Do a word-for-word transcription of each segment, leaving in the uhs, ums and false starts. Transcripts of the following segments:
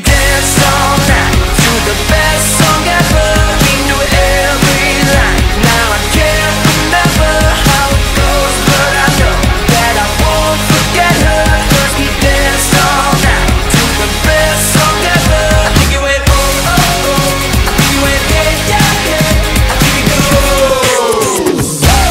danced all night to the best song ever. We knew every line. Now I can't remember how it goes, but I know that I won't forget her. 'Cause we danced all night to the best song ever. I think it went oh oh oh. I think it went yeah yeah yeah. I think it goes.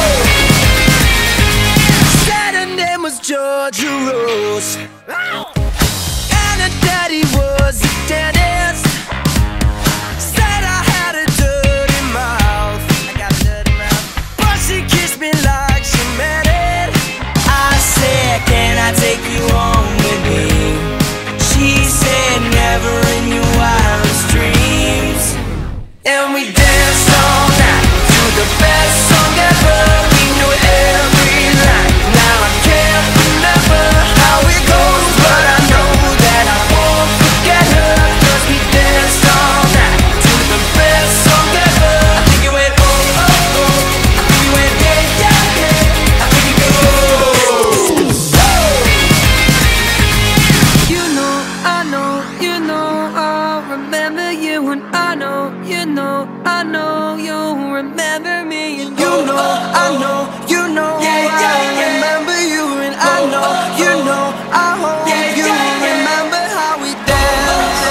Said her name was Georgia Rose, and her daddy was a dentist. Said I had a dirty mouth, I got a dirty mouth, but she kissed me like she meant it. I said, can I take you home with me? She said, never in your wildest dreams. And we danced all night to the best song ever. We knew every line. Now I can't remember how it goes, but I know that I won't forget her. 'Cause we danced all night to the best song ever. I think it went oh oh oh. I think it went yeah yeah yeah. I think it goes. You know, I know, you know, I'll remember you, and I know, you know, I know you'll remember me, and you know, I know, you know, I remember you, and I know, you know, I hope you remember how we danced,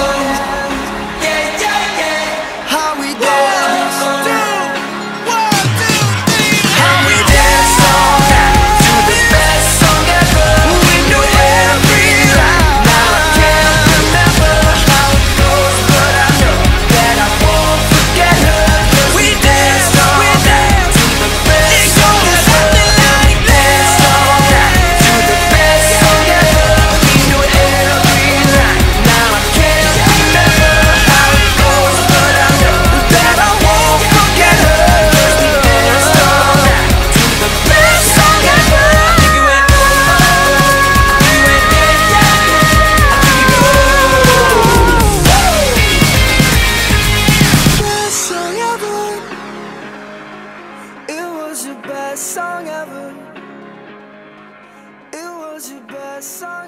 how we danced, one, two, three, how we danced all night to the best song ever. We knew every line. Now I can't remember how it goes, but I know that I won't forget her. 'Cause we danced all night to the best song ever. We danced all night to the best song ever. We knew every line. Now I can't remember how it goes, but I know that I won't forget her. 'Cause we danced all night to the best song ever. I think it went oh oh oh. I think it went yeah yeah yeah. I think it goes. Best song ever. It was your best song ever. It was your best song